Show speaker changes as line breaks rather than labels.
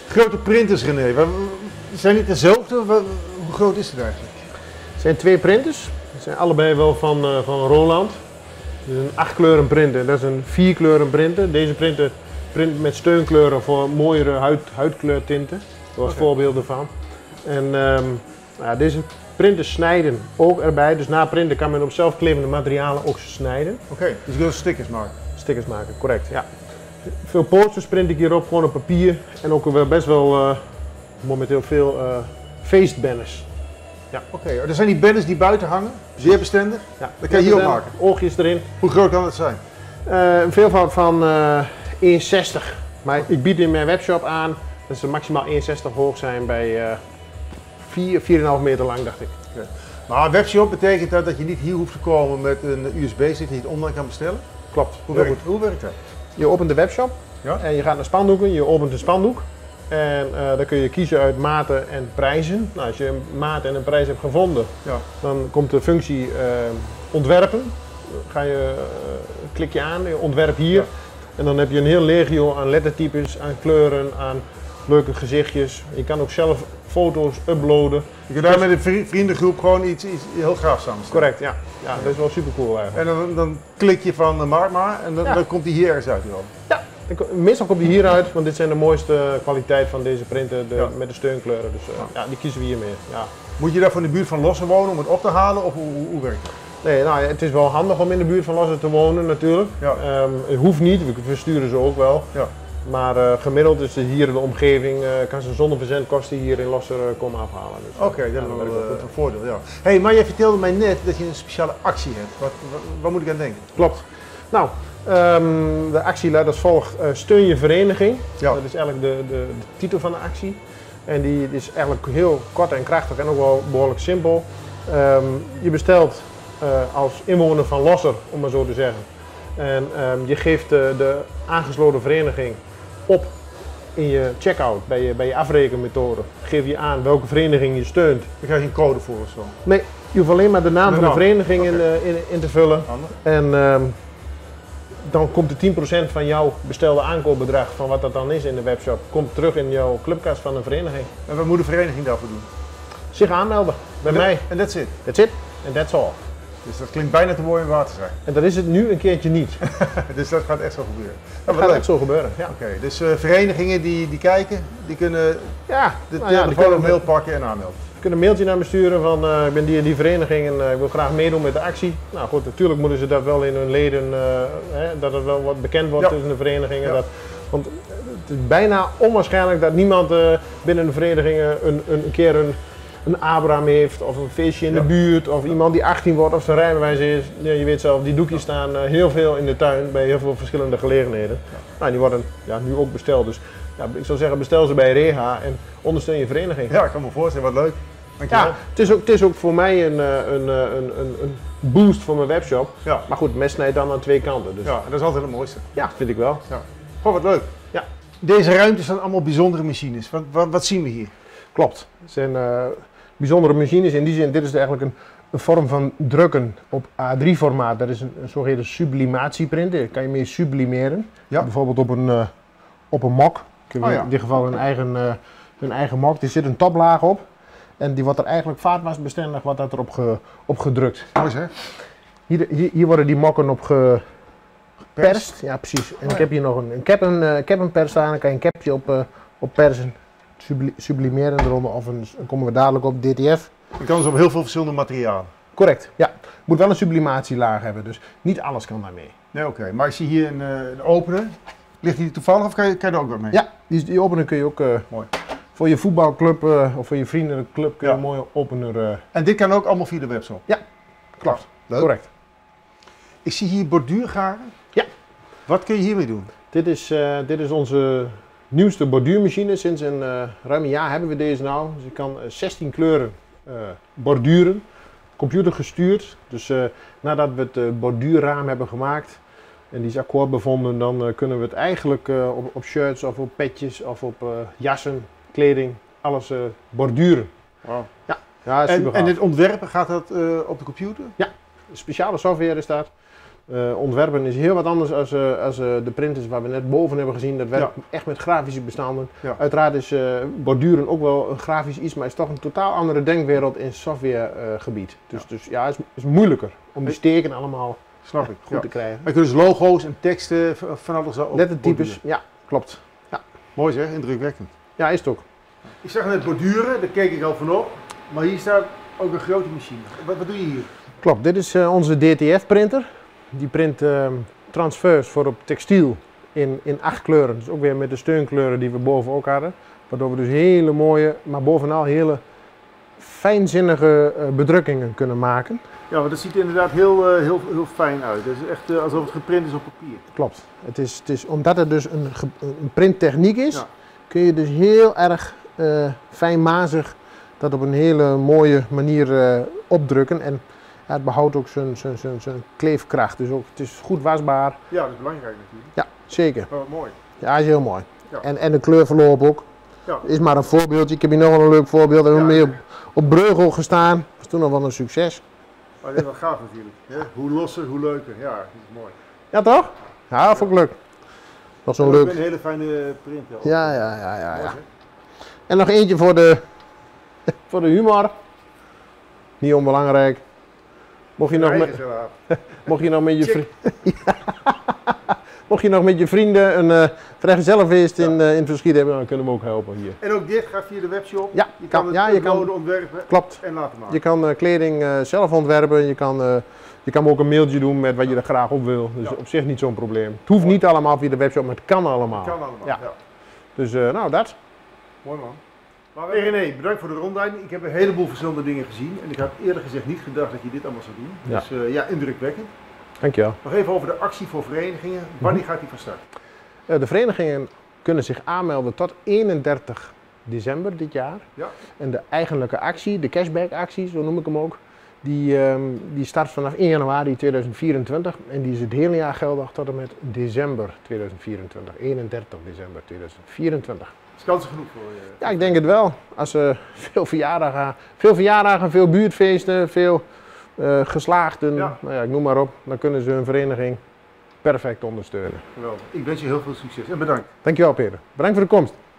Grote printers, René. Zijn die dezelfde? Hoe groot is het eigenlijk?
Het zijn 2 printers. Het zijn allebei wel van Roland. Het is een 8 kleuren printer. Dat is een 4 kleuren printer. Deze printer print met steunkleuren voor mooiere huidkleurtinten. Zoals voorbeelden van. En ja, deze printers snijden ook erbij. Dus na printen kan men op zelfklevende materialen ook snijden.
Oké, dus je wil stickers maken?
Stickers maken, correct. Ja. Veel posters print ik hierop, gewoon op papier. En ook best wel momenteel veel feestbanners.
Ja. Oké, er zijn die banners die buiten hangen, zeer bestendig.
Ja.
Dat kan je hier op maken.
Oogjes erin.
Hoe groot kan het zijn?
Een veelvoud van 1,60. Maar ik bied in mijn webshop aan dat ze maximaal 1,60 hoog zijn bij 4,5 meter lang, dacht ik.
Okay. Maar webshop betekent dat je niet hier hoeft te komen met een USB-stick die je het online kan bestellen?
Klopt.
Hoe werkt dat?
Je opent de webshop en je gaat naar spandoeken, je opent een spandoek. En dan kun je kiezen uit maten en prijzen. Nou, als je een maat en een prijs hebt gevonden, dan komt de functie ontwerpen. Klik je aan, ontwerp hier. En dan heb je een heel legio aan lettertypes, aan kleuren, aan leuke gezichtjes. Je kan ook zelf foto's uploaden.
Je kunt daar met een vriendengroep gewoon iets heel gaaf samenstellen.
Correct, ja. Ja, dat is wel super cool eigenlijk.
En dan klik je van maak maar en dan komt die hier ergens uit.
Ja, meestal komt die hieruit, want dit zijn de mooiste kwaliteit van deze printer met de steunkleuren. Dus ja, die kiezen we hiermee. Ja.
Moet je daar van de buurt van Losser wonen om het op te halen of hoe werkt dat?
Nee, nou, het is wel handig om in de buurt van Losser te wonen natuurlijk. Ja. Het hoeft niet, we versturen ze ook wel. Ja. Maar gemiddeld is hier in de omgeving, kan ze zonder verzendkosten hier in Losser komen afhalen. Dus,
Oké, dat is wel een voordeel. Ja. Hey, maar jij vertelde mij net dat je een speciale actie hebt. Waar moet ik aan denken?
Klopt. Nou, de actie luidt als volgt: steun je vereniging. Ja. Dat is eigenlijk de titel van de actie. En die is eigenlijk heel kort en krachtig en ook wel behoorlijk simpel. Je bestelt als inwoner van Losser, om maar zo te zeggen. En je geeft de aangesloten vereniging op in je checkout, bij je afrekenmethode. Geef je aan welke vereniging je steunt.
Dan krijg je een code voor of zo?
Nee, je hoeft alleen maar de naam van de vereniging in te vullen. En dan komt de 10% van jouw bestelde aankoopbedrag, van wat dat dan is in de webshop, komt terug in jouw clubkast van een vereniging.
En wat moet de vereniging daarvoor doen?
Zich aanmelden bij mij.
En that's it?
That's it. And that's all.
Dus dat klinkt bijna te mooi om waar te zijn.
En dat is het nu een keertje niet.
Dus dat gaat echt zo gebeuren.
Dat gaat echt zo gebeuren, ja.
Oké, dus verenigingen die kijken, die kunnen de mail pakken en aanmelden.
Je kunt een mailtje naar me sturen van ik ben die vereniging en ik wil graag meedoen met de actie. Nou goed, natuurlijk moeten ze dat wel in hun leden, dat het wel wat bekend wordt tussen de verenigingen. Ja. Want het is bijna onwaarschijnlijk dat niemand binnen de verenigingen een keer een Abraham heeft of een feestje in de buurt of iemand die 18 wordt of zijn rijbewijs is. Ja, je weet zelf, die doekjes staan heel veel in de tuin bij heel veel verschillende gelegenheden. Ja. Nou, die worden nu ook besteld. Dus ja, ik zou zeggen, bestel ze bij Reha en ondersteun je vereniging.
Ja, ik kan me voorstellen, wat leuk. Dankjewel.
Ja, het is ook voor mij een boost voor mijn webshop. Ja. Maar goed, mes snijdt dan aan 2 kanten. Dus.
Ja, en dat is altijd het mooiste.
Ja, vind ik wel.
Ja. Goh, wat leuk. Ja. Deze ruimtes zijn allemaal bijzondere machines. Wat zien we hier?
Klopt. Het zijn bijzondere machines. In die zin, dit is eigenlijk een vorm van drukken op A3 formaat. Dat is een zogeheten sublimatieprinter. Daar kan je mee sublimeren. Ja. Bijvoorbeeld op een mok. Ik heb in dit geval hun eigen mok. Er zit een toplaag op. En die wordt er eigenlijk vaatwasbestendig op gedrukt.
Mooi zeg.
Hier worden die mokken op geperst. Ja, precies. En ik heb hier nog een cap-en-pers staan. Dan kan je een capje op persen. Sublimeren eronder of dan komen we dadelijk op DTF.
Je kan dus op heel veel verschillende materialen.
Correct, ja. Moet wel een sublimatielaag hebben, dus niet alles kan daarmee.
Nee, oké. Maar ik zie hier een opener. Ligt die toevallig of kan je er ook wat mee?
Ja, die opener kun je ook mooi. Voor je voetbalclub of voor je vriendenclub kun je een mooie opener.
En dit kan ook allemaal via de webshop?
Ja, klopt. Leuk. Correct.
Ik zie hier borduurgaren.
Ja.
Wat kun je hiermee doen?
Dit is onze nieuwste borduurmachine. Sinds ruim een jaar hebben we deze nou. Dus je kan 16 kleuren borduren. Computer gestuurd. Dus nadat we het borduurraam hebben gemaakt en die is akkoord bevonden, dan kunnen we het eigenlijk op shirts of op petjes of op jassen, kleding, alles borduren.
Wow.
Ja, super gaaf.
En dit ontwerpen, gaat dat op de computer?
Ja, speciale software is dat. Ontwerpen is heel wat anders als de printers waar we net boven hebben gezien. Dat werkt echt met grafische bestanden.
Ja.
Uiteraard is borduren ook wel een grafisch iets, maar is toch een totaal andere denkwereld in softwaregebied. Dus ja, het is moeilijker om die steken allemaal
Snap ik.
goed te krijgen.
Maar je kunt dus logo's en teksten van alles op.
Lettertypes, ja, klopt. Ja.
Mooi zeg, indrukwekkend.
Ja, is het ook.
Ik zag net borduren, daar keek ik al van op. Maar hier staat ook een grote machine. Wat doe je hier?
Klopt, dit is onze DTF-printer. Die print transfers voor op textiel in 8 kleuren. Dus ook weer met de steunkleuren die we boven ook hadden. Waardoor we dus hele mooie, maar bovenal hele fijnzinnige bedrukkingen kunnen maken.
Ja, maar dat ziet er inderdaad heel fijn uit. Het is echt alsof het geprint is op papier.
Klopt. Het is, omdat het dus een printtechniek is,
Ja.
kun je dus heel erg fijnmazig dat op een hele mooie manier opdrukken. En ja, het behoudt ook zijn kleefkracht. Dus ook, het is goed wasbaar.
Ja, dat is belangrijk natuurlijk.
Ja, zeker.
Oh, mooi.
Ja, is heel mooi.
Ja.
En de kleurverloop ook.
Ja.
Is maar een voorbeeldje. Ik heb hier nog wel een leuk voorbeeld. We hebben
Ja.
mee op Breugel gestaan. Dat was toen nog wel een succes.
Maar dit is wel gaaf natuurlijk. Hè? Hoe losser, hoe leuker. Ja, dat is mooi.
Ja toch? Ja, vond ik leuk. Nog zo'n
Ook
leuk.
een hele fijne print.
Ja.
Mooi, hè?
En nog eentje voor de, voor de humor. Niet onbelangrijk. Mocht je nog met, mocht je nog met je
Check.
mocht je nog met je vrienden een vrijgezellenfeest in het verschiet hebben, dan kunnen we ook helpen hier.
En ook dit gaat via de webshop.
Ja,
je kan het
je kan-
uploaden, ontwerpen
Klopt.
en laten maken.
Je kan kleding zelf ontwerpen. Je kan me ook een mailtje doen met wat je er graag op wil. Dus
Ja.
op zich niet zo'n probleem. Het hoeft niet allemaal via de webshop, maar het kan allemaal.
Kan allemaal.
Ja.
Ja.
Dus nou, dat.
Mooi man. Maar René, bedankt voor de rondleiding. Ik heb een heleboel verschillende dingen gezien. En ik had eerlijk gezegd niet gedacht dat je dit allemaal zou doen.
Ja.
Dus ja, indrukwekkend.
Dankjewel.
Nog even over de actie voor verenigingen. Wanneer gaat die van start?
De verenigingen kunnen zich aanmelden tot 31 december dit jaar.
Ja.
En de eigenlijke actie, de cashback actie, zo noem ik hem ook, die start vanaf 1 januari 2024 en die is het hele jaar geldig tot en met december 2024, 31 december 2024.
Is kansen genoeg voor je?
Ja, ik denk het wel. Als veel verjaardagen, veel buurtfeesten, veel geslaagden,
Ja.
nou ja, ik noem maar op, dan kunnen ze hun vereniging perfect ondersteunen.
Geweldig. Ik wens je heel veel succes en bedankt.
Dankjewel Peter. Bedankt voor de komst.